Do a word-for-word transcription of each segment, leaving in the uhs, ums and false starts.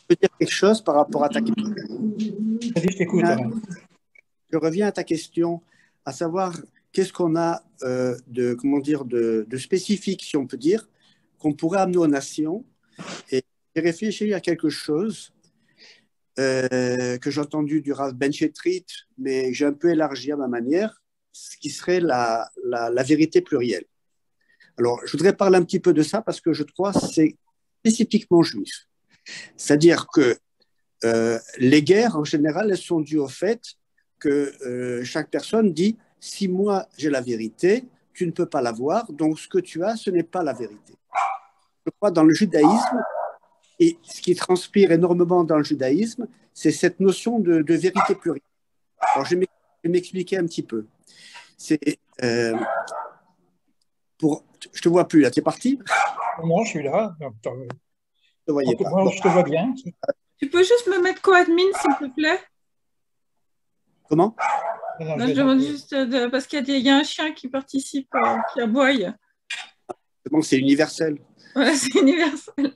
peux dire quelque chose par rapport à ta question. Vas-y, je t'écoute. Euh, Je reviens à ta question, à savoir qu'est-ce qu'on a euh, de, comment dire, de, de spécifique, si on peut dire, qu'on pourrait amener aux nations. Et j'ai réfléchi à quelque chose euh, que j'ai entendu du Rav Ben Chetrit, mais j'ai un peu élargi à ma manière, ce qui serait la, la, la vérité plurielle. Alors, je voudrais parler un petit peu de ça parce que je crois que c'est spécifiquement juif. C'est-à-dire que euh, les guerres, en général, elles sont dues au fait que euh, chaque personne dit « si moi j'ai la vérité, tu ne peux pas l'avoir, donc ce que tu as, ce n'est pas la vérité ». Je crois dans le judaïsme, et ce qui transpire énormément dans le judaïsme, c'est cette notion de, de vérité plurielle. Alors, je vais m'expliquer un petit peu. C'est euh, pour... Je te vois plus, là, tu es parti? Non, je suis là. Je ne te voyais pas. Moi, Bon. je te vois bien. Tu peux juste me mettre co-admin, s'il te plaît? Comment? Non, non, je demande juste de... parce qu'il y, y a un chien qui participe, euh, qui aboie. C'est bon, c'est universel. Voilà, c'est universel.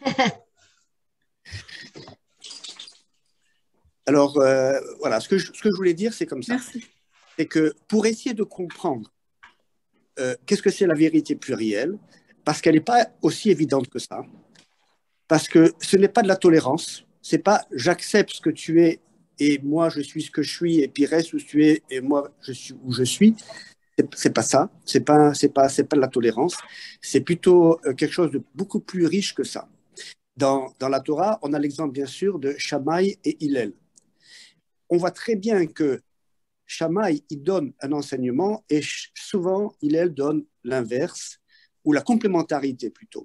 Alors, euh, voilà, ce que, je, ce que je voulais dire, c'est comme ça. Merci. C'est que pour essayer de comprendre euh, qu'est-ce que c'est la vérité plurielle, parce qu'elle n'est pas aussi évidente que ça, parce que ce n'est pas de la tolérance, c'est pas j'accepte ce que tu es et moi je suis ce que je suis et puis reste où tu es et moi je suis où je suis. C'est pas ça, c'est pas c'est pas c'est pas de la tolérance, c'est plutôt quelque chose de beaucoup plus riche que ça. Dans, dans la Torah, on a l'exemple bien sûr de Shammai et Hillel. On voit très bien que Shammai il donne un enseignement et souvent Hillel donne l'inverse ou la complémentarité plutôt.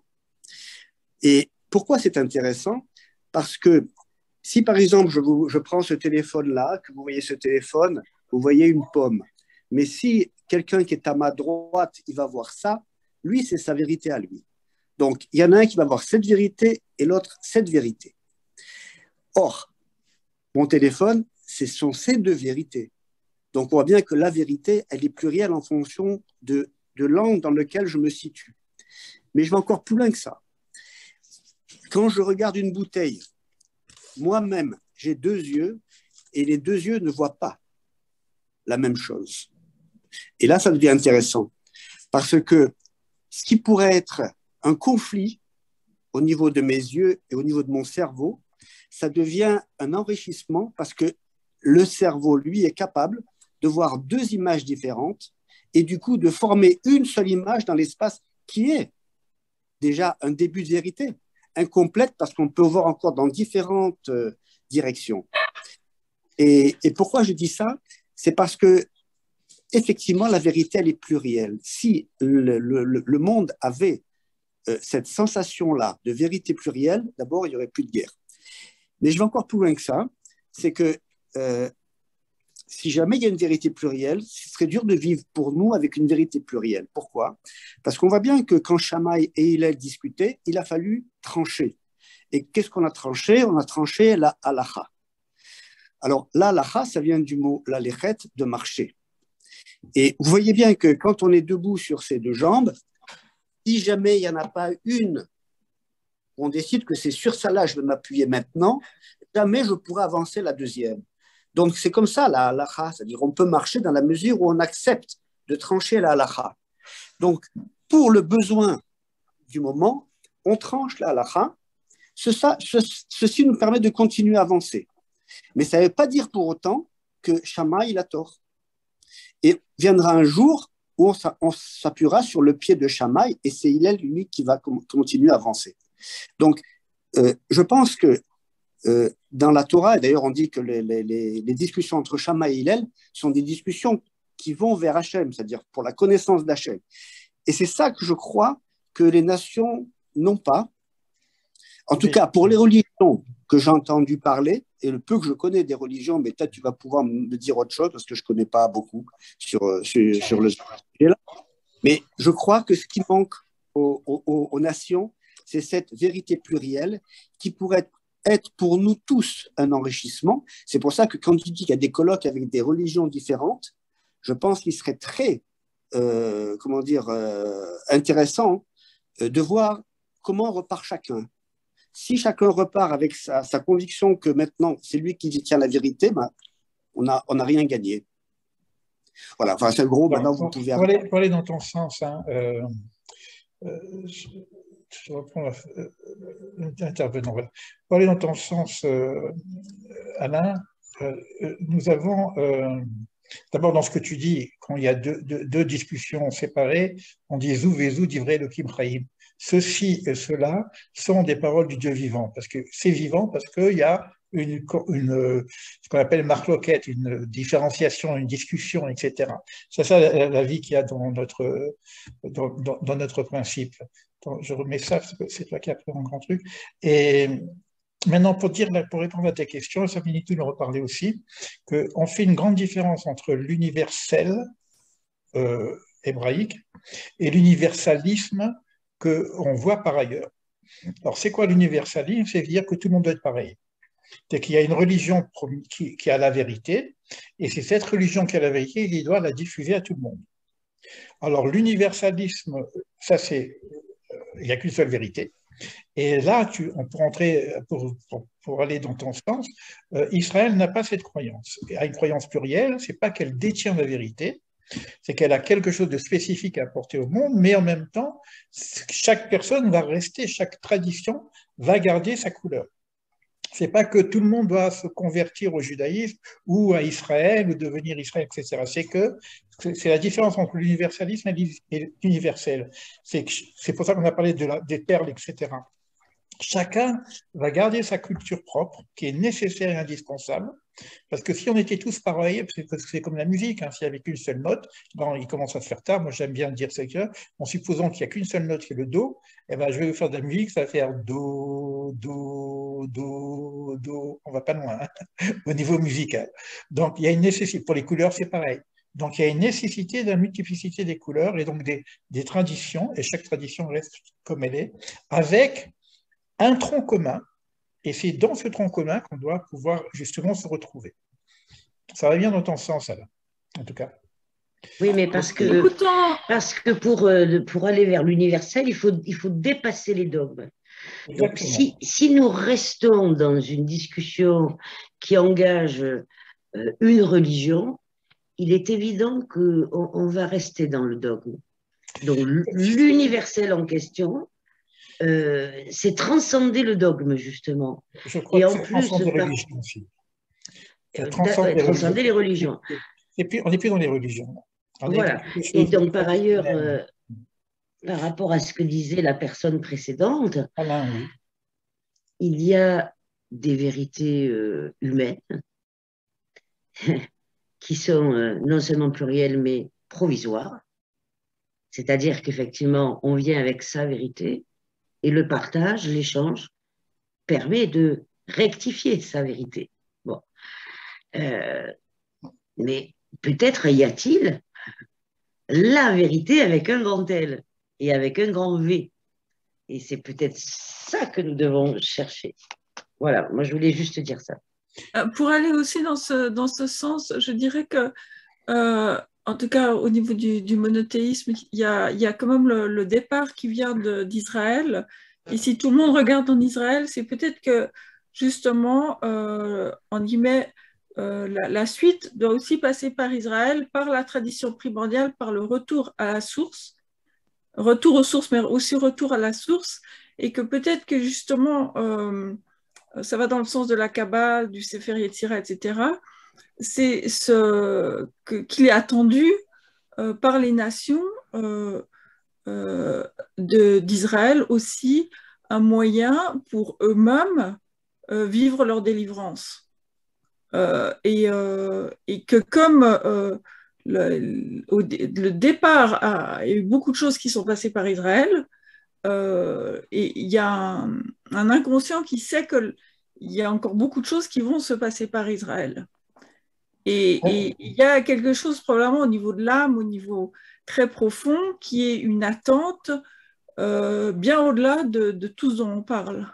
Et pourquoi c'est intéressant? Parce que si par exemple je, vous, je prends ce téléphone-là, que vous voyez ce téléphone, vous voyez une pomme. Mais si quelqu'un qui est à ma droite, il va voir ça, lui, c'est sa vérité à lui. Donc, il y en a un qui va voir cette vérité et l'autre cette vérité. Or, mon téléphone, ce sont ces deux vérités. Donc, on voit bien que la vérité, elle est plurielle en fonction de, de l'angle dans lequel je me situe. Mais je vais encore plus loin que ça. Quand je regarde une bouteille, moi-même, j'ai deux yeux et les deux yeux ne voient pas la même chose. Et là, ça devient intéressant parce que ce qui pourrait être un conflit au niveau de mes yeux et au niveau de mon cerveau, ça devient un enrichissement parce que le cerveau, lui, est capable de voir deux images différentes et du coup de former une seule image dans l'espace qui est déjà un début de vérité, incomplète parce qu'on peut voir encore dans différentes euh, directions. Et, et pourquoi je dis ça? C'est parce que effectivement, la vérité, elle est plurielle. Si le, le, le monde avait euh, cette sensation-là de vérité plurielle, d'abord, il n'y aurait plus de guerre. Mais je vais encore plus loin que ça, c'est que euh, si jamais il y a une vérité plurielle, ce serait dur de vivre pour nous avec une vérité plurielle. Pourquoi? Parce qu'on voit bien que quand Shammai et Hillel discutaient, il a fallu trancher. Et qu'est-ce qu'on a tranché? On a tranché la halacha. Alors, la halacha, ça vient du mot la lechet, de marcher. Et vous voyez bien que quand on est debout sur ses deux jambes, si jamais il n'y en a pas une, on décide que c'est sur ça là, je vais m'appuyer maintenant, jamais je pourrai avancer la deuxième. Donc c'est comme ça la halacha, c'est-à-dire on peut marcher dans la mesure où on accepte de trancher la halacha. Donc pour le besoin du moment, on tranche la halacha, ce, ça, ce, ceci nous permet de continuer à avancer. Mais ça ne veut pas dire pour autant que Shammai il a tort. Et viendra un jour où on s'appuiera sur le pied de Shammai et c'est Hillel, lui, qui va continuer à avancer. Donc, euh, je pense que euh, dans la Torah, et d'ailleurs on dit que les, les, les discussions entre Shammai et Hillel sont des discussions qui vont vers Hachem, c'est-à-dire pour la connaissance d'Hachem. Et c'est ça que je crois que les nations n'ont pas. En tout cas, pour les religions que j'ai entendu parler, et le peu que je connais des religions, mais peut-être tu vas pouvoir me dire autre chose, parce que je ne connais pas beaucoup sur, sur, sur le sujet-là. Mais je crois que ce qui manque aux, aux, aux nations, c'est cette vérité plurielle qui pourrait être, être pour nous tous un enrichissement. C'est pour ça que quand tu dis qu'il y a des colloques avec des religions différentes, je pense qu'il serait très, euh, comment dire, euh, intéressant de voir comment repart chacun. Si chacun repart avec sa, sa conviction que maintenant c'est lui qui détient la vérité, ben, on n'a on a rien gagné. Voilà, enfin c'est gros, Alors, maintenant vous pour, pouvez pour aller, pour aller dans ton sens, hein, euh, euh, je, je reprends l'intervenant. Voilà. Pour aller dans ton sens, euh, Alain, euh, nous avons, euh, d'abord dans ce que tu dis, quand il y a deux, deux, deux discussions séparées, on dit Zou Vezou divrei Elohim Chaim. Ceci et cela sont des paroles du Dieu vivant, parce que c'est vivant, parce qu'il y a une, une, ce qu'on appelle marloquette, une différenciation, une discussion, et cetera. C'est ça la, la vie qu'il y a dans notre, dans, dans, dans notre principe. Donc, je remets ça, c'est toi qui as pris un grand truc. Et maintenant, pour, dire, pour répondre à tes questions, ça finit tout de reparler aussi, qu'on fait une grande différence entre l'universel euh, hébraïque et l'universalisme qu'on voit par ailleurs. Alors, c'est quoi l'universalisme? C'est dire que tout le monde doit être pareil. C'est qu'il y a une religion qui, qui a la vérité, et c'est cette religion qui a la vérité qui doit la diffuser à tout le monde. Alors, l'universalisme, ça c'est, il n'y a qu'une seule vérité. Et là, tu, on peut entrer, pour, pour, pour aller dans ton sens, euh, Israël n'a pas cette croyance. Elle a une croyance plurielle, c'est pas qu'elle détient la vérité, c'est qu'elle a quelque chose de spécifique à apporter au monde, mais en même temps, chaque personne va rester, chaque tradition va garder sa couleur. C'est pas que tout le monde doit se convertir au judaïsme ou à Israël ou devenir Israël, et cetera. C'est que c'est la différence entre l'universalisme et l'universel. C'est pour ça qu'on a parlé de la, des perles, et cetera. Chacun va garder sa culture propre, qui est nécessaire et indispensable, parce que si on était tous pareils, c'est comme la musique, hein, s'il n'y avait qu'une seule note, bon, il commence à se faire tard, moi j'aime bien dire ça, en supposant qu'il n'y a qu'une seule note qui est le Do, eh ben, je vais vous faire de la musique, ça va faire Do, Do, Do, Do, on va pas loin, hein, au niveau musical. Donc il y a une nécessité, pour les couleurs c'est pareil. Donc il y a une nécessité de la multiplicité des couleurs et donc des, des traditions, et chaque tradition reste comme elle est, avec un tronc commun, et c'est dans ce tronc commun qu'on doit pouvoir justement se retrouver. Ça va bien dans ton sens, Alain, en tout cas. Oui, mais parce que, parce que pour, pour aller vers l'universel, il faut, il faut dépasser les dogmes. Exactement. Donc, si, si nous restons dans une discussion qui engage une religion, il est évident qu'on on va rester dans le dogme. Donc, l'universel en question, Euh, c'est transcender le dogme, justement. Je crois et que en plus, transcender les par... religions aussi. Transcender, les, transcender religions. les religions. Et puis, on n'est plus dans les religions. On voilà. Et donc, par ailleurs, euh, par rapport à ce que disait la personne précédente, Alain, oui. il y a des vérités euh, humaines qui sont euh, non seulement plurielles, mais provisoires. C'est-à-dire qu'effectivement, on vient avec sa vérité, et le partage, l'échange, permet de rectifier sa vérité. Bon. Euh, mais peut-être y a-t-il la vérité avec un grand L et avec un grand V. Et c'est peut-être ça que nous devons chercher. Voilà, moi je voulais juste dire ça. Pour aller aussi dans ce, dans ce sens, je dirais que, euh, en tout cas au niveau du, du monothéisme, il y a, il y a quand même le, le départ qui vient d'Israël. Et si tout le monde regarde en Israël, c'est peut-être que justement, euh, en guillemets, euh, la, la suite doit aussi passer par Israël, par la tradition primordiale, par le retour à la source, retour aux sources, mais aussi retour à la source, et que peut-être que justement, euh, ça va dans le sens de la Kabbale, du Sefer Yetzira, et cetera, c'est ce qu'il est attendu euh, par les nations euh, euh, d'Israël aussi un moyen pour eux-mêmes euh, vivre leur délivrance. Euh, et, euh, et que comme euh, le, au, le départ, a, il y a eu beaucoup de choses qui sont passées par Israël, euh, et il y a un, un inconscient qui sait qu'il y a encore beaucoup de choses qui vont se passer par Israël. Et il y a quelque chose probablement au niveau de l'âme, au niveau très profond, qui est une attente euh, bien au-delà de, de tout ce dont on parle.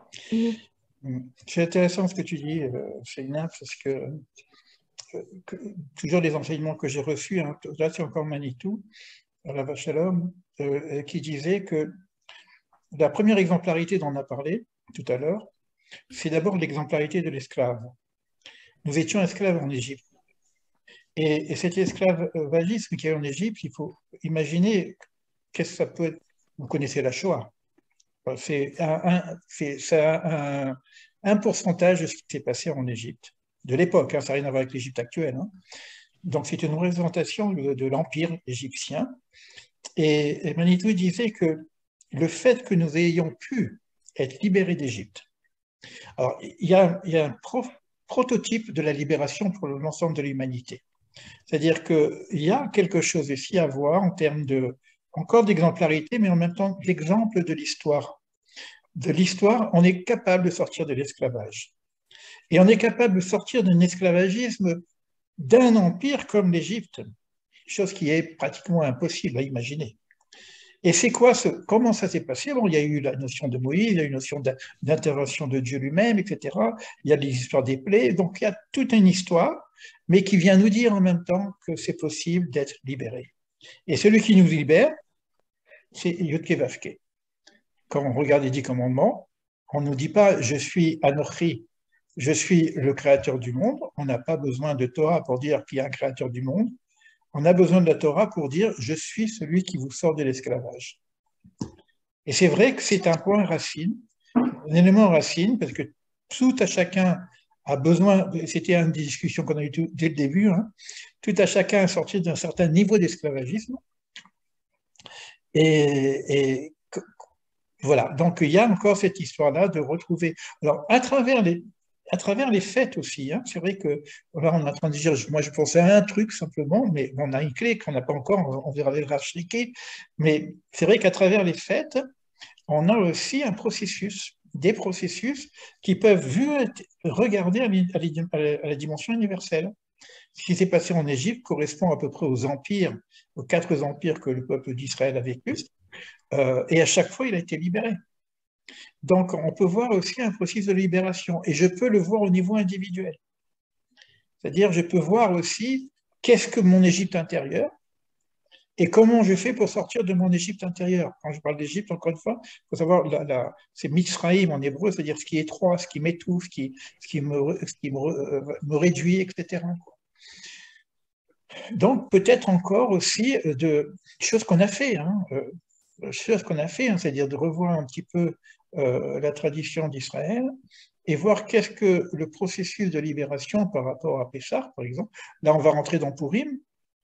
C'est intéressant ce que tu dis, Céline, parce que, que toujours les enseignements que j'ai reçus, hein, là c'est encore Manitou, à la Vache à l'homme, euh, qui disait que la première exemplarité dont on a parlé, tout à l'heure, c'est d'abord l'exemplarité de l'esclave. Nous étions esclaves en Égypte. Et, et cet esclavagisme qui est en Égypte, il faut imaginer qu'est-ce que ça peut être. Vous connaissez la Shoah. C'est un, un, un, un, un pourcentage de ce qui s'est passé en Égypte, de l'époque, hein, ça n'a rien à voir avec l'Égypte actuelle. Hein. Donc c'est une représentation de, de l'Empire égyptien. Et, et Manitou disait que le fait que nous ayons pu être libérés d'Égypte, alors il y a, il y a un pro, prototype de la libération pour l'ensemble de l'humanité. C'est-à-dire qu'il y a quelque chose ici à voir en termes de, encore d'exemplarité, mais en même temps d'exemple de l'histoire. De l'histoire, on est capable de sortir de l'esclavage. Et on est capable de sortir d'un esclavagisme d'un empire comme l'Égypte, chose qui est pratiquement impossible à imaginer. Et c'est quoi ce, comment ça s'est passé? Bon, il y a eu la notion de Moïse, il y a eu une notion d'intervention de Dieu lui-même, et cetera. Il y a les histoires des plaies, donc il y a toute une histoire, mais qui vient nous dire en même temps que c'est possible d'être libéré. Et celui qui nous libère, c'est Yudke Vavke. Quand on regarde les dix commandements, on ne nous dit pas « je suis Anochi », je suis le créateur du monde. On n'a pas besoin de Torah pour dire qu'il y a un créateur du monde. On a besoin de la Torah pour dire « je suis celui qui vous sort de l'esclavage ». Et c'est vrai que c'est un point racine, un élément racine, parce que tout à chacun a besoin, c'était une des discussions qu'on a eues dès le début, hein, tout à chacun a sorti d'un certain niveau d'esclavagisme. Et, et voilà, donc il y a encore cette histoire-là de retrouver. Alors, à travers les, à travers les fêtes aussi, hein, c'est vrai que là, on est en train de dire, moi je pensais à un truc simplement, mais on a une clé qu'on n'a pas encore, on verra les racheter. Mais c'est vrai qu'à travers les fêtes, on a aussi un processus, des processus qui peuvent vu, regarder à la, à la dimension universelle. Ce qui s'est passé en Égypte correspond à peu près aux empires, aux quatre empires que le peuple d'Israël a vécu, euh, et à chaque fois, il a été libéré. Donc, on peut voir aussi un processus de libération, et je peux le voir au niveau individuel. C'est-à-dire, je peux voir aussi qu'est-ce que mon Égypte intérieure, et comment je fais pour sortir de mon Égypte intérieure. Quand je parle d'Égypte, encore une fois, il faut savoir, la, la, c'est Mitzraïm en hébreu, c'est-à-dire ce qui est étroit, ce qui m'étouffe, ce qui, ce qui, me, ce qui me, me réduit, et cetera. Donc, peut-être encore aussi de choses qu'on a fait, hein, euh, choses qu'on a fait, hein, c'est-à-dire de revoir un petit peu euh, la tradition d'Israël et voir qu'est-ce que le processus de libération par rapport à Pessah, par exemple. Là, on va rentrer dans Purim.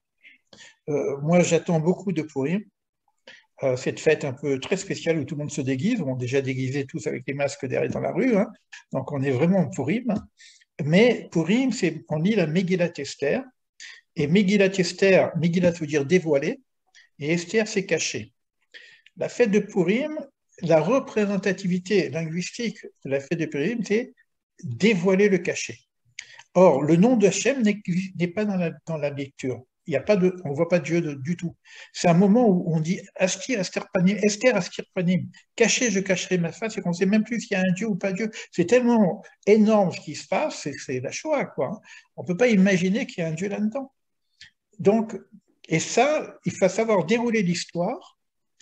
Euh, moi, j'attends beaucoup de Purim, euh, cette fête un peu très spéciale où tout le monde se déguise. On est déjà déguisés tous avec les masques derrière dans la rue, hein, donc on est vraiment en Purim. Hein. Mais Purim, c'est, on lit la Megillat Esther. Et Megillat Esther, Megillat veut dire dévoiler, et Esther, c'est caché. La fête de Purim, la représentativité linguistique de la fête de Purim, c'est dévoiler le caché. Or, le nom d'Hachem n'est pas dans la, dans la lecture. Il y a pas de, on ne voit pas Dieu de, du tout. C'est un moment où on dit Astir, Astir Panim, Esther, Astir Panim, caché, je cacherai ma face, et qu'on ne sait même plus s'il y a un Dieu ou pas Dieu. C'est tellement énorme ce qui se passe, c'est la Shoah, quoi. On ne peut pas imaginer qu'il y a un Dieu là-dedans. Donc, et ça, il faut savoir dérouler l'histoire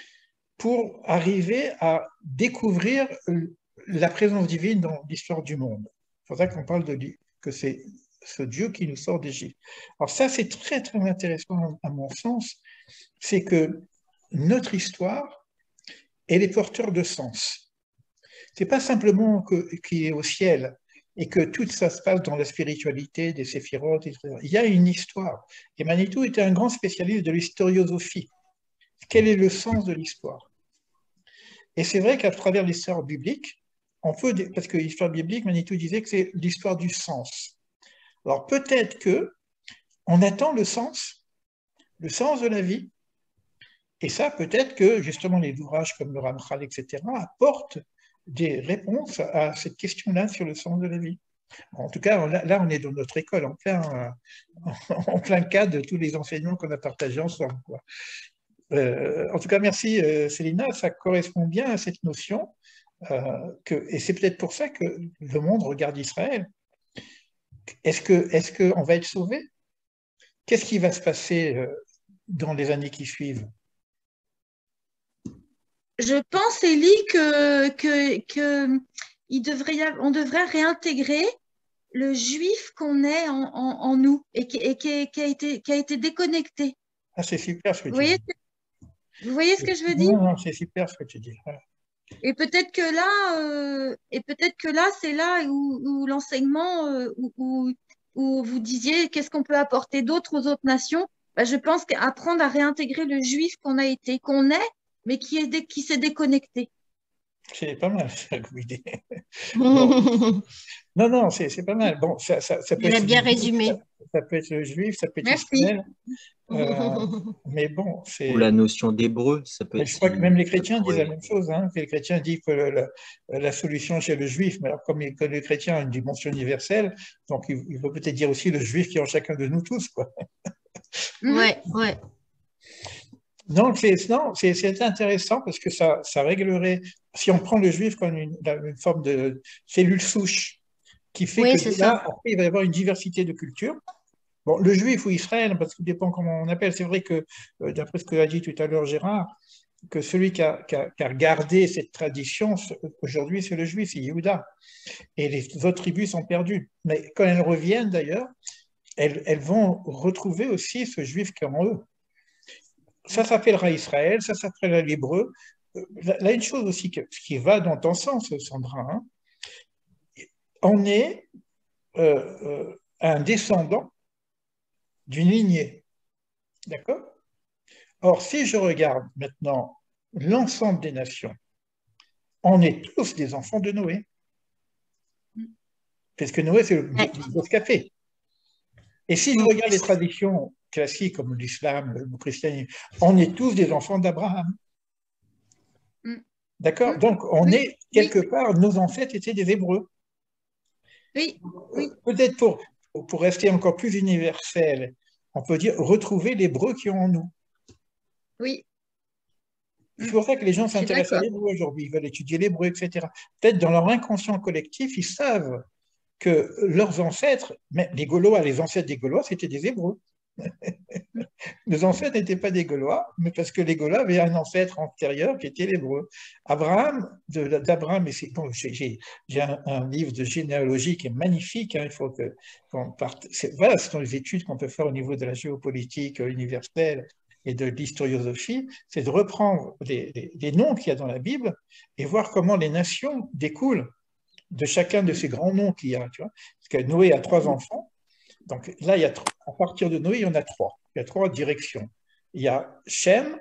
pour arriver à découvrir la présence divine dans l'histoire du monde. C'est pour ça qu'on parle de que c'est ce Dieu qui nous sort d'Égypte. Alors ça, c'est très, très intéressant à mon sens, c'est que notre histoire, elle est porteur de sens. C'est pas simplement qu'il est au ciel et que tout ça se passe dans la spiritualité des séphirotes, et cetera. Il y a une histoire. Et Manitou était un grand spécialiste de l'historiosophie. Quel est le sens de l'histoire? Et c'est vrai qu'à travers l'histoire biblique, on peut, parce que l'histoire biblique, Manitou disait que c'est l'histoire du sens. Alors peut-être que on attend le sens, le sens de la vie, et ça peut-être que justement les ouvrages comme le Ramchal, et cetera, apportent des réponses à cette question-là sur le sens de la vie. En tout cas, là, on est dans notre école, en plein, en plein cas de tous les enseignements qu'on a partagés ensemble, quoi. Euh, en tout cas, merci euh, Célina, ça correspond bien à cette notion, euh, que, et c'est peut-être pour ça que le monde regarde Israël. Est-ce que, est-ce qu'on va être sauvé? Qu'est-ce qui va se passer euh, dans les années qui suivent? Je pense, Élie, que, que, que il devrait y avoir, on devrait réintégrer le juif qu'on est en, en, en nous et, qui, et qui, qui, a été, qui a été déconnecté. Ah, c'est super ce que Vous tu voyez, dis. vous voyez ce que je veux Non, dire? non, c'est super ce que tu dis. Voilà. Et peut-être que là, euh, et peut-être que là, c'est là où, où l'enseignement, euh, où, où, où vous disiez qu'est-ce qu'on peut apporter d'autre aux autres nations. Ben, je pense qu'apprendre à réintégrer le juif qu'on a été, qu'on est, mais qui est dé, qui s'est déconnecté. C'est pas mal ça comme idée. Bon. Non, non, c'est pas mal. Bon, ça, ça, ça peut Elle a être bien juif, résumé. Ça, ça peut être juif, ça peut être Merci. Israël. Euh, mais bon, c'est. Ou la notion d'hébreu, ça peut Mais être. je crois que même les chrétiens disent ouais. la même chose. Hein, que les chrétiens disent que la, la solution c'est le juif, mais alors comme les, que les chrétiens ont une dimension universelle, donc il, il faut peut-être dire aussi le juif qui est en chacun de nous tous, quoi. Ouais, ouais. Non, c'est intéressant parce que ça, ça réglerait. Si on prend le juif comme une, une forme de cellule souche qui fait Oui, que c'est là, ça. après, il va y avoir une diversité de cultures. Bon, le juif ou Israël, parce que ça dépend comment on appelle. C'est vrai que, euh, d'après ce que a dit tout à l'heure Gérard, que celui qui a, qui, a, qui a gardé cette tradition, aujourd'hui, c'est le juif, c'est Yehuda. Et les autres tribus sont perdues. Mais quand elles reviennent, d'ailleurs, elles, elles vont retrouver aussi ce juif qui est en eux. Ça s'appellera Israël, ça s'appellera l'hébreu. Là, une chose aussi qui va dans ton sens, Sandra, hein, on est euh, euh, un descendant d'une lignée. D'accord? Or, si je regarde maintenant l'ensemble des nations, on est tous des enfants de Noé. Parce que Noé, c'est le gros café. Et si je regarde les traditions classiques comme l'islam, le christianisme, on est tous des enfants d'Abraham. D'accord? Donc, on oui, est, quelque oui. part, nos ancêtres étaient des Hébreux. Oui, oui. Peut-être pour, pour rester encore plus universel, on peut dire retrouver l'hébreu qui est en nous. Oui. C'est pour ça que les gens s'intéressent à l'hébreu aujourd'hui, ils veulent étudier l'hébreu, et cetera. Peut-être dans leur inconscient collectif, ils savent que leurs ancêtres, même les Gaulois, les ancêtres des Gaulois, c'était des Hébreux. Les ancêtres n'étaient pas des Gaulois, mais parce que les Gaulois avaient un ancêtre antérieur qui était l'Hébreu. Abraham, d'Abraham, bon, j'ai un, un livre de généalogie qui est magnifique, hein, il faut que qu'on parte. Voilà, ce sont les études qu'on peut faire au niveau de la géopolitique universelle et de l'historiosophie, c'est de reprendre les, les, les noms qu'il y a dans la Bible et voir comment les nations découlent de chacun de ces grands noms qu'il y a. Tu vois, parce que Noé a trois enfants. Donc là, il y a, à partir de Noé, il y en a trois. Il y a trois directions. Il y a Shem,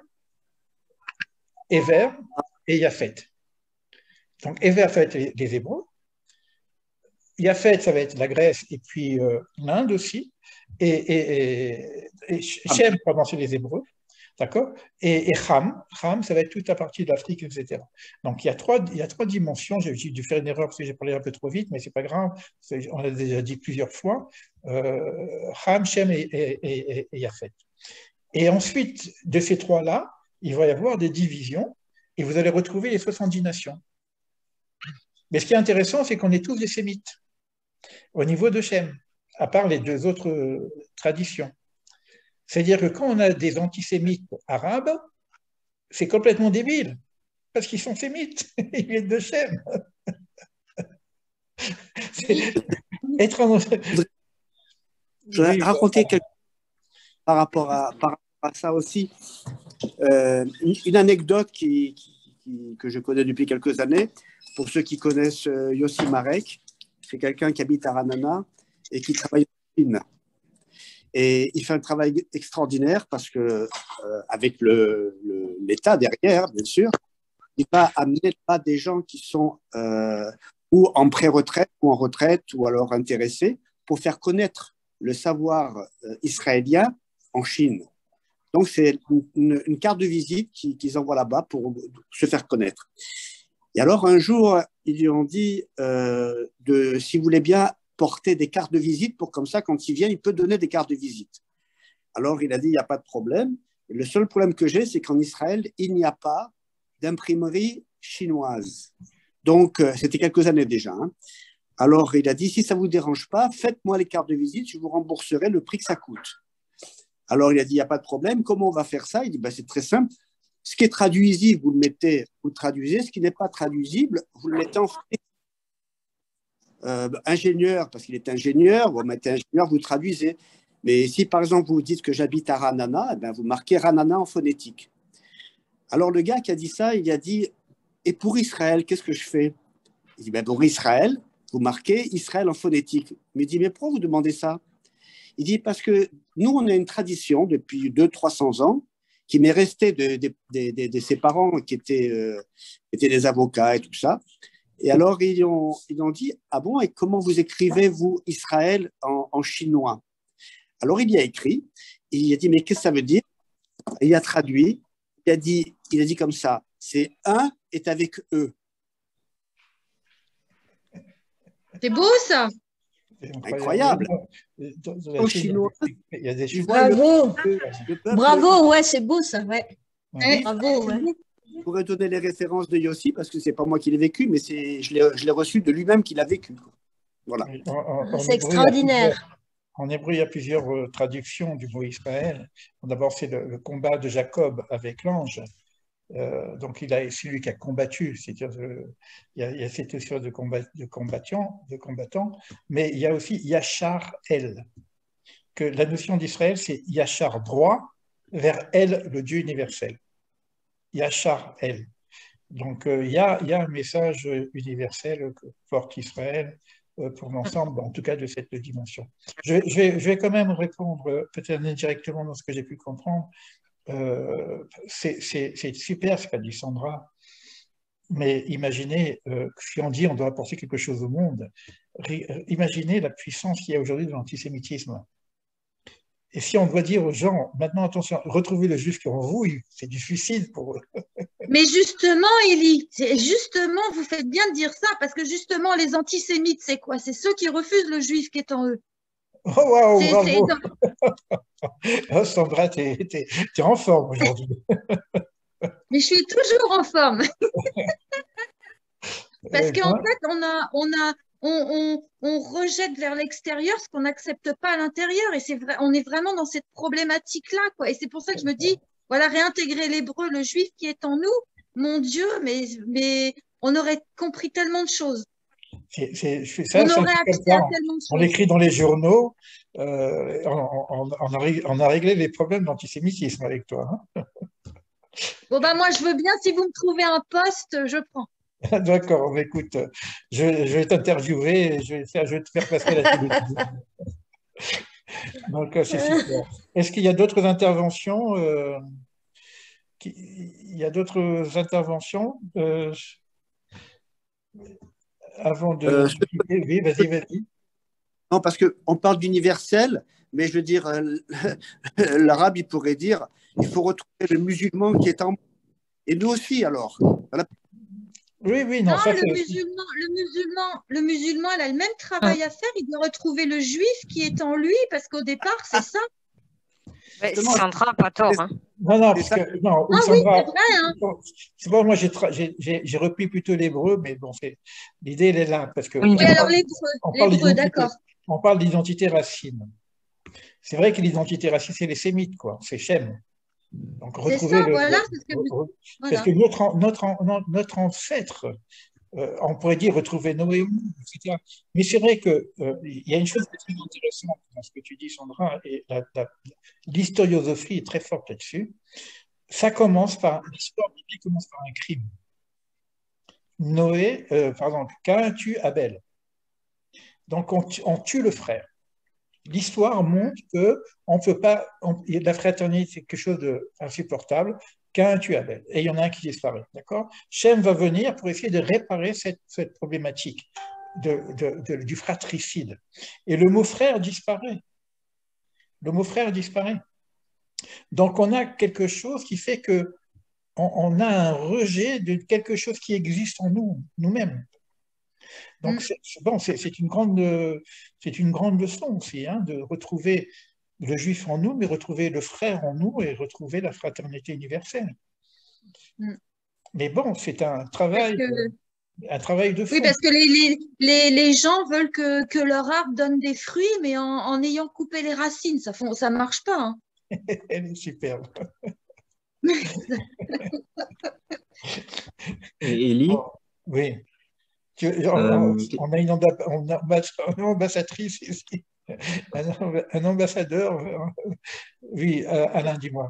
Ever et Yaphet. Donc Ever, ça va être les, les Hébreux. Yaphet, ça va être la Grèce et puis euh, l'Inde aussi. Et, et, et, et Shem, pardon, c'est les Hébreux. D'accord? Et, et Ham, Ham, ça va être toute la partie de l'Afrique, et cetera. Donc, il y a trois, il y a trois dimensions. J'ai dû faire une erreur parce que j'ai parlé un peu trop vite, mais ce n'est pas grave. On l'a déjà dit plusieurs fois. Euh, Ham, Shem et, et, et, et Yaphet. Et ensuite, de ces trois-là, il va y avoir des divisions et vous allez retrouver les soixante-dix nations. Mais ce qui est intéressant, c'est qu'on est tous des sémites au niveau de Shem, à part les deux autres traditions. C'est-à-dire que quand on a des antisémites arabes, c'est complètement débile, parce qu'ils sont sémites, ils viennent de Shem. Être un... Je voudrais oui, raconter quelque chose par rapport à, par rapport à ça aussi. Euh, une, une anecdote qui, qui, que je connais depuis quelques années, pour ceux qui connaissent Yossi Marek, c'est quelqu'un qui habite à Ranana et qui travaille en Chine. Et il fait un travail extraordinaire parce que, euh, avec le, le, l'État derrière, bien sûr, il va amener pas des gens qui sont euh, ou en pré-retraite ou en retraite ou alors intéressés pour faire connaître le savoir euh, israélien en Chine. Donc, c'est une, une carte de visite qu'ils, qu'ils envoient là-bas pour se faire connaître. Et alors, un jour, ils lui ont dit euh, de, si vous voulez bien, porter des cartes de visite pour comme ça, quand il vient, il peut donner des cartes de visite. Alors, il a dit, il n'y a pas de problème. Le seul problème que j'ai, c'est qu'en Israël, il n'y a pas d'imprimerie chinoise. Donc, euh, c'était quelques années déjà. Hein. Alors, il a dit, si ça ne vous dérange pas, faites-moi les cartes de visite, je vous rembourserai le prix que ça coûte. Alors, il a dit, il n'y a pas de problème. Comment on va faire ça? Il dit, ben, c'est très simple. Ce qui est traduisible, vous le mettez, vous le traduisez. Ce qui n'est pas traduisible, vous le mettez en français. euh, ingénieur, parce qu'il est ingénieur, vous mettez ingénieur, vous traduisez. Mais si, par exemple, vous dites que j'habite à Ranana, eh bien, vous marquez Ranana en phonétique. Alors, le gars qui a dit ça, il a dit, et pour Israël, qu'est-ce que je fais? Il dit, ben, pour Israël, vous marquez Israël en phonétique. Mais il dit, mais pourquoi vous demandez ça? Il dit, parce que nous, on a une tradition depuis deux cents trois cents ans qui m'est restée de, de, de, de, de ses parents qui étaient, euh, étaient des avocats et tout ça. Et alors, ils ont, ils ont dit, ah bon, et comment vous écrivez, vous, Israël, en, en chinois? Alors, il y a écrit, il a dit, mais qu'est-ce que ça veut dire? Et il a traduit, il a dit, il a dit comme ça, c'est un est avec eux. C'est beau, ça. Incroyable. En chinois, il y a des choses. Bravo. Le peuple, Bravo, ouais, c'est beau ça, ouais. Ouais. Bravo, ouais. je pourrais donner les références de Yossi parce que c'est pas moi qui l'ai vécu, mais c'est, je l'ai, je l'ai reçu de lui-même qui l'a vécu. Voilà. En- en- en C'est hébreu, il y a extraordinaire. plusieurs- En hébreu, il y a plusieurs euh, traductions du mot Israël. D'abord, c'est le, le combat de Jacob avec l'ange. Euh, donc, il a, c'est lui qui a combattu. C'est-à-dire, euh, il, y a, il y a cette histoire de, combat, de, combattant, de combattant, mais il y a aussi Yachar El. Que la notion d'Israël, c'est Yachar droit vers El, le Dieu universel. Yachar El. Donc, euh, il y a, il y a un message universel que porte Israël euh, pour l'ensemble, en tout cas de cette dimension. Je, vais- je vais, je vais quand même répondre, euh, peut-être indirectement dans ce que j'ai pu comprendre. Euh, c'est c'est- c'est super ce qu'a dit Sandra, mais imaginez, euh, si on dit on doit apporter quelque chose au monde, ri- euh, imaginez la puissance qu'il y a aujourd'hui de l'antisémitisme. Et si on doit dire aux gens, maintenant attention, retrouvez le juif qui est en vous, il- c'est du suicide pour eux. Mais justement, Élie, c'est justement, vous faites bien de dire ça, parce que justement, les antisémites, c'est quoi? C'est ceux qui refusent le juif qui est en eux. Oh waouh, C'est, c'est, bravo! Oh, Sandra, t'es, t'es- t'es en forme aujourd'hui. Mais je suis toujours en forme. Parce Eh qu'en bien, fait, on a, on a, on, on, on rejette vers l'extérieur ce qu'on n'accepte pas à l'intérieur. Et c'est vrai, on est vraiment dans cette problématique-là, quoi. Et c'est pour ça que je me dis, voilà, réintégrer l'hébreu, le juif qui est en nous, mon Dieu, mais, mais on aurait compris tellement de choses. c'est, c'est- je fais ça, On c'est un aurait peu comme accès ça. à On, tellement de on choses. l'écrit dans les journaux. euh, on, on- on a, ré- on a réglé les problèmes d'antisémitisme avec toi. Bon, bah, moi, je veux bien, si vous me trouvez un poste, je prends. Hein. D'accord, mais écoute, je, je vais t'interviewer et je vais, faire, je vais te faire passer la télévision. Donc, euh, c'est super. Est-ce qu'il y a d'autres interventions euh, qui- Il y a d'autres interventions euh, avant de... Euh, je- Oui, vas-y, vas-y. non, parce qu'on parle d'universel, mais je veux dire, euh, l'arabe, il pourrait dire, il faut retrouver le musulman qui est en. Et nous aussi, alors. Voilà. Oui, oui, Non, non, ça le c'est... musulman, le musulman, le musulman, il a le même travail à faire. Il doit retrouver le juif qui est en lui, parce qu'au départ, c'est ça. Ouais, Justement, Sandra n'a pas tort. Hein. Non, non, c'est parce ça. que... Non, oui, Ah oui, Sandra, c'est vrai, hein. c'est bon, moi j'ai tra- j'ai- j'ai- j'ai repris plutôt l'hébreu, mais bon, c'est l'idée elle est là, parce que Oui. on Oui, alors parle, l'hébreu, on parle l'hébreu, d'identité, d'accord. on parle d'identité racine. C'est vrai que l'identité racine, c'est les Sémites, quoi, c'est Shem. Donc C'est retrouver ça, le, voilà, le- c'est ce que re- vous... re- parce Voilà. que notre, an- notre, an- notre ancêtre, euh, on pourrait dire retrouver Noé, et cetera. Mais c'est vrai que euh, il y a une chose qui est très intéressante dans ce que tu dis, Sandra, et la- la- l'historiosophie est très forte là-dessus. Ça commence par, l'histoire biblique commence par un crime. Noé, euh, par exemple, Caïn tue Abel. Donc on, tu- on tue le frère. L'histoire montre que on peut pas, on- la fraternité c'est quelque chose d'insupportable. Caïn tue Abel et il y en a un qui disparaît, d'accord? Shem va venir pour essayer de réparer cette, cette problématique de, de- de- du fratricide. Et le mot frère disparaît. Le mot frère disparaît. Donc on a quelque chose qui fait que on, on a un rejet de quelque chose qui existe en nous, nous-mêmes. Donc, Mm. c'est bon, c'est c'est une grande, euh, c'est une grande leçon aussi, hein, de retrouver le juif en nous, mais retrouver le frère en nous et retrouver la fraternité universelle. Mm. Mais bon, c'est un Parce travail, que, euh, un travail de oui, fond. parce que les, les, les, les gens veulent que, que leur arbre donne des fruits, mais en, en ayant coupé les racines, ça ne ça marche pas, hein. Elle est superbe. Et Élie, Bon, oui, Tu, on, Euh, on a une, amba, on a une ambassadrice ici, un, un ambassadeur. Oui, Alain, dis-moi.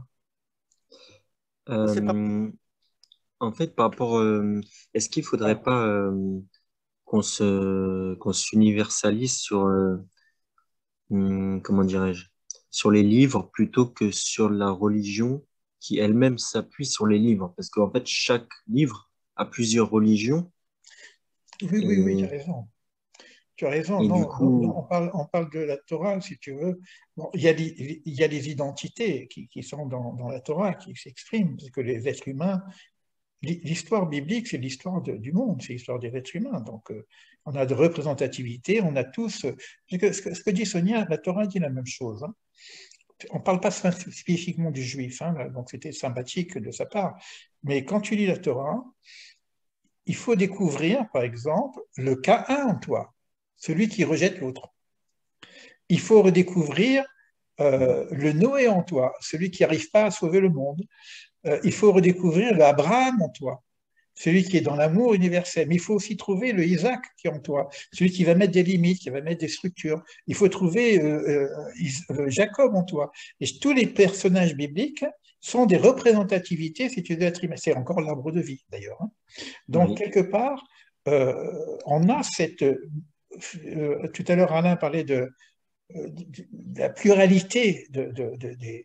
euh, En fait, par rapport, euh, est-ce qu'il faudrait pas euh, qu'on se, qu'on s'universalise sur, euh, hum, comment dirais-je, sur les livres plutôt que sur la religion qui elle-même s'appuie sur les livres? Parce qu'en fait, chaque livre a plusieurs religions Oui, oui, oui, tu as et, raison. Tu as raison. et du Non, non, non, coup, on parle, on parle de la Torah, si tu veux. Bon, il y a les, il y a les identités qui, qui sont dans, dans la Torah, qui s'expriment, parce que les êtres humains, l'histoire biblique, c'est l'histoire du monde, c'est l'histoire des êtres humains. Donc, euh, on a de représentativité, on a tous. Ce que, ce que, ce que dit Sonia, la Torah dit la même chose. Hein. On ne parle pas spécifiquement du juif, hein, donc c'était sympathique de sa part. Mais quand tu lis la Torah, il faut découvrir, par exemple, le cas un en toi, celui qui rejette l'autre. Il faut redécouvrir euh, le Noé en toi, celui qui n'arrive pas à sauver le monde. Euh, il faut redécouvrir le Abraham en toi, celui qui est dans l'amour universel. Mais il faut aussi trouver le Isaac qui est en toi, celui qui va mettre des limites, qui va mettre des structures. Il faut trouver euh, euh, Jacob en toi. Et tous les personnages bibliques sont des représentativités, si tu veux, d'être humain. C'est encore l'arbre de vie, d'ailleurs. Hein. Donc, oui. quelque part, euh, on a cette... Euh, tout à l'heure, Alain parlait de, de, de la pluralité de, de, de, de,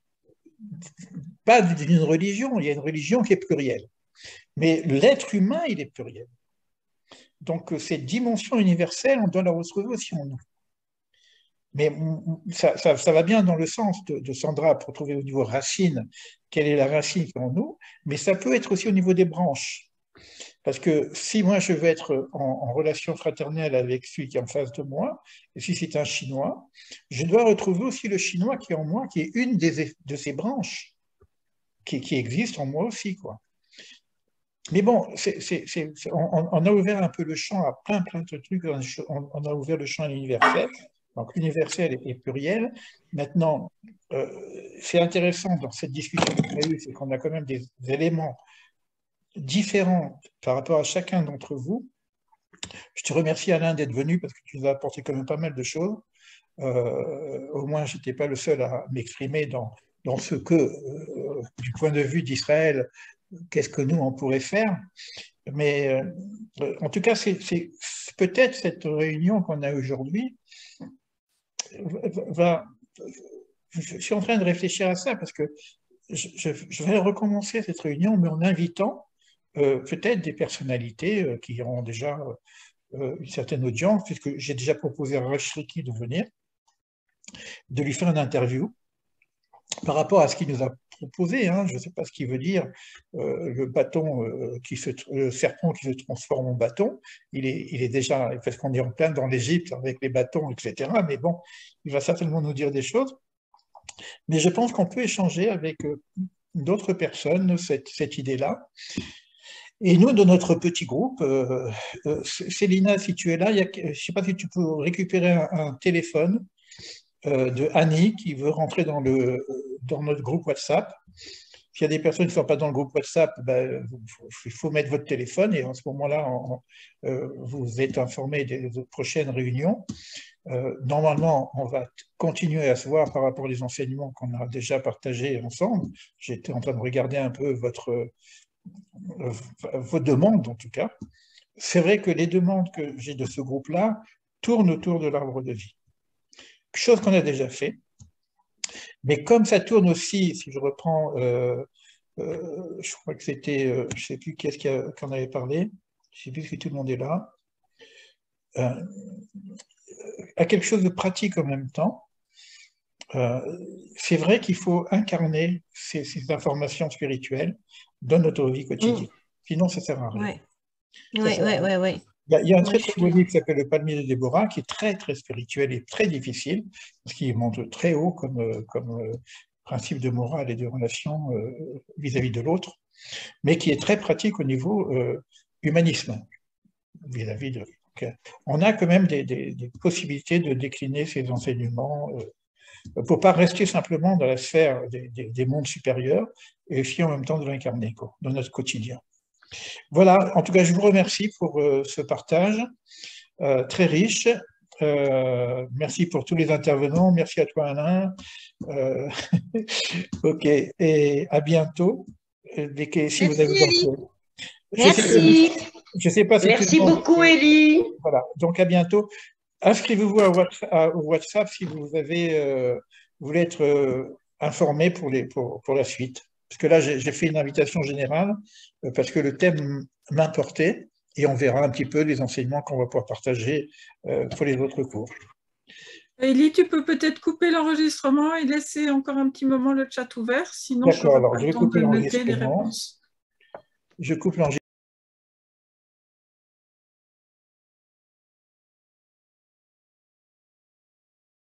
pas d'une religion, il y a une religion qui est plurielle. Mais l'être humain, il est pluriel. Donc, cette dimension universelle, on doit la retrouver aussi en nous. Mais ça, ça, ça va bien dans le sens de, de Sandra pour trouver au niveau racine, quelle est la racine qui est en nous, mais ça peut être aussi au niveau des branches. Parce que si moi je veux être en, en relation fraternelle avec celui qui est en face de moi, et si c'est un Chinois, je dois retrouver aussi le Chinois qui est en moi, qui est une des, de ces branches qui, qui existe en moi aussi, quoi. Mais bon, c'est, c'est, c'est, on, on a ouvert un peu le champ à plein, plein de trucs. On, on a ouvert le champ à l'universel. Donc, l'universel est pluriel. Maintenant, euh, c'est intéressant dans cette discussion qu'on a eue, c'est qu'on a quand même des éléments différents par rapport à chacun d'entre vous. Je te remercie, Alain, d'être venu parce que tu nous as apporté quand même pas mal de choses. Euh, au moins, je n'étais pas le seul à m'exprimer dans, dans ce que, euh, du point de vue d'Israël, qu'est-ce que nous, on pourrait faire. Mais euh, en tout cas, c'est, c'est peut-être cette réunion qu'on a aujourd'hui va... Je suis en train de réfléchir à ça parce que je, je, je vais recommencer cette réunion, mais en invitant euh, peut-être des personnalités euh, qui ont déjà euh, une certaine audience, puisque j'ai déjà proposé à Rachriki de venir, de lui faire une interview par rapport à ce qu'il nous a proposé. Hein, je ne sais pas ce qu'il veut dire, euh, le bâton euh, qui se, le serpent qui se transforme en bâton. Il est, il est déjà, parce qu'on est en plein dans l'Égypte avec les bâtons, et cetera. Mais bon, il va certainement nous dire des choses. Mais je pense qu'on peut échanger avec euh, d'autres personnes cette, cette idée-là. Et nous, dans notre petit groupe, euh, euh, Célina, si tu es là, il y a, je ne sais pas si tu peux récupérer un, un téléphone euh, de Annie qui veut rentrer dans, le, dans notre groupe WhatsApp. S'il y a des personnes qui ne sont pas dans le groupe WhatsApp, ben, il faut mettre votre téléphone et en ce moment-là, on, euh, vous êtes informé des, des prochaines réunions. Euh, normalement, on va continuer à se voir par rapport aux enseignements qu'on a déjà partagés ensemble. J'étais en train de regarder un peu votre, euh, vos demandes, en tout cas. C'est vrai que les demandes que j'ai de ce groupe-là tournent autour de l'arbre de vie. Chose qu'on a déjà fait. Mais comme ça tourne aussi, si je reprends, euh, euh, je crois que c'était, euh, je ne sais plus qui est-ce qui, a, qui en avait parlé, je ne sais plus si tout le monde est là, euh, à quelque chose de pratique en même temps. Euh, c'est vrai qu'il faut incarner ces, ces informations spirituelles dans notre vie quotidienne. Mmh. Sinon, ça ne sert à rien. Ouais. Oui, oui, oui, oui. Il y a, il y a un très très beau livre qui s'appelle Le Palmier de Déborah, qui est très très spirituel et très difficile, parce qu'il monte très haut comme, comme euh, principe de morale et de relation euh, vis-à-vis de l'autre, mais qui est très pratique au niveau euh, humanisme, vis-à-vis de... Donc, on a quand même des, des, des possibilités de décliner ces enseignements euh, pour ne pas rester simplement dans la sphère des, des, des mondes supérieurs, et aussi en même temps de l'incarner dans notre quotidien. Voilà, en tout cas, je vous remercie pour euh, ce partage euh, très riche. Euh, merci pour tous les intervenants. Merci à toi, Alain. Euh, ok, et à bientôt. Dès que, si Merci, vous avez Élie. Merci. Je ne sais pas si Merci tout le monde- beaucoup, Élie. Voilà, donc à bientôt. Inscrivez-vous à WhatsApp, à- au WhatsApp si vous avez, euh, vous voulez être euh, informé pour, les, pour, pour la suite. Parce que là, j'ai j'ai fait une invitation générale euh, parce que le thème m'importait et on verra un petit peu les enseignements qu'on va pouvoir partager euh, pour les autres cours. Élie, tu peux peut-être couper l'enregistrement et laisser encore un petit moment le chat ouvert, sinon je D'accord, n'aurai alors pas je le vais temps couper de noter les l'enregistrement. réponses. Je coupe l'enregistrement.